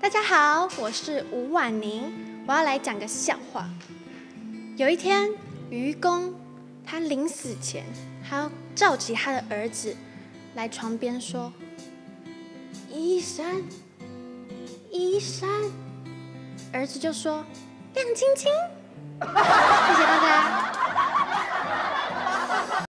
大家好，我是吴婉宁，我要来讲个笑话。有一天，愚公他临死前，还要召集他的儿子来床边说：“一闪，一闪。”儿子就说：“亮晶晶。”谢谢大家。